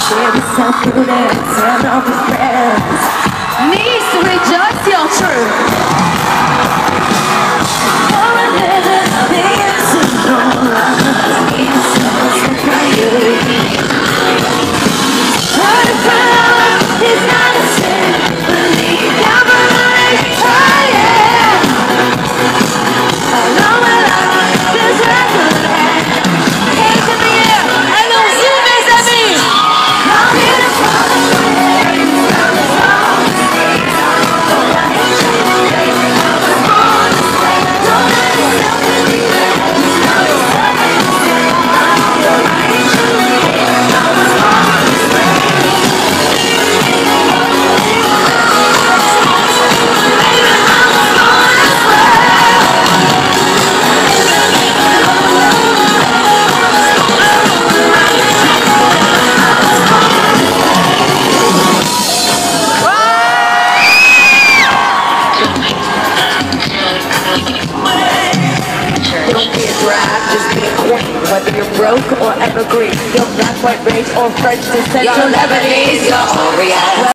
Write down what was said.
Baby, self-prudence and all the friends needs to rejoice your truth. For a living, being syndrome, being so for you. Turn around, it's not a sin. Believe God, trying. I know my life is regular. Hands in the air, allons-y mes amis. I'm here to whether you're broke or evergreen, you're black, white, race, or French descent, you're Lebanese, you're all real.